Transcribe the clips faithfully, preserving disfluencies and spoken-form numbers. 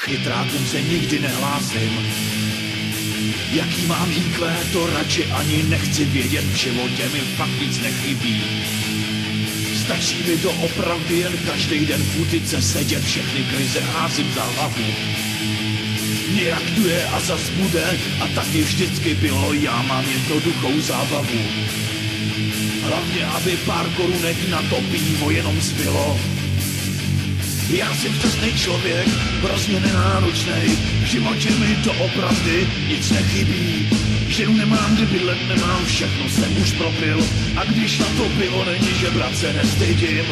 Chytrákům se nikdy nehlásím. Jaký mám í kvé, to radši ani nechci vědět, v životě mi fakt nic nechybí. Stačí mi doopravdy jen každý den v útice sedět, všechny krize házím za hlavu. Nějak tu je a zas bude a taky vždycky bylo, já mám jednoduchou zábavu. Hlavně, aby pár korunek na to pivo jenom zbylo. Já jsem šťastný člověk, hrozně nenáročnej, v životě mi to opravdy nic nechybí. Ženu nemám, kde bydlet nemám, všechno jsem už propil, a když na to pivo není žebrat, se nestydím.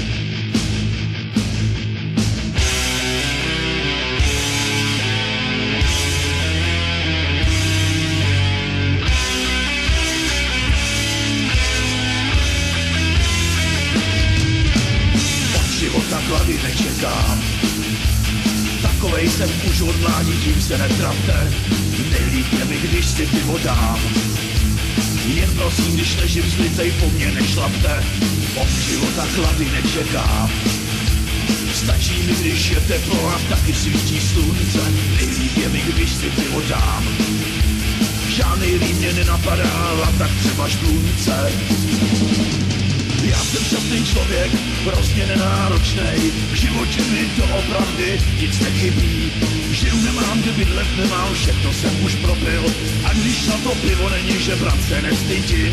Klady nečekám. Takovej jsem už od mládí, tím se netravte. Nejlíp je mi, když si pivo dám. Jen prosím, když ležím zlitej, po mně nešlapte. Od života klady nečekám. Stačí mi, když je teplo a taky svítí slunce. Nejlíp je mi, když si pivo dám. Žádný líp mě nenapadá, a tak třeba šplunce. Já jsem šťastný člověk, prostě nenáročnej, v životě mi to opravdy nic nechybí. Žiju nemám, kde bydlet nemám, všechno jsem už propil, a když na to pivo není žebrat, se nestydím.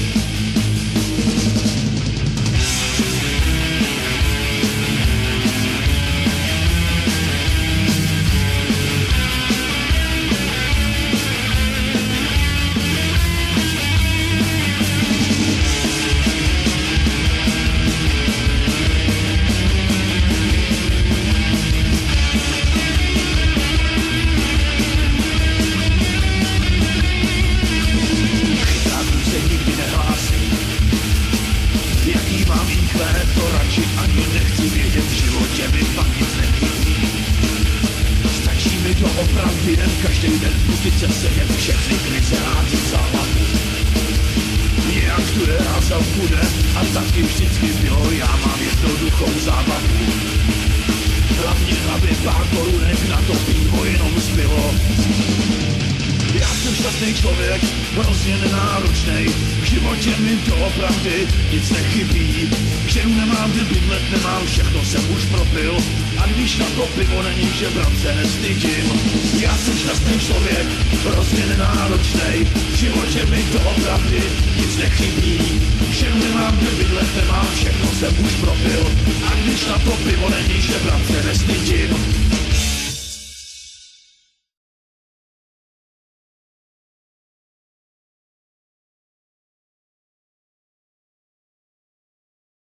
To radši ani nechci vědět, v životě mi fakt nic nechybí. Stačí mi to opravdu jen každý den v putice sedět, všechny krize házet za hlavu. Nějak tu je a zas bude a taky vždycky bylo, já mám jednoduchou zábavu. Hlavně, aby pár korunek na to pivo jenom zbylo. Já jsem šťastný člověk, hrozně nenáročnej, v životě mi to opravdu nic nechybí. Ženu nemám, kde bydlet nemám, všechno jsem už propil, a když na to pivo není žebrat, se nestydím. Já jsem šťastný člověk, hrozně nenáročnej, v životě mi to opravdu nic nechybí. Ženu nemám, kde bydlet nemám, všechno jsem už propil, a když na to pivo není žebrat, se nestydím.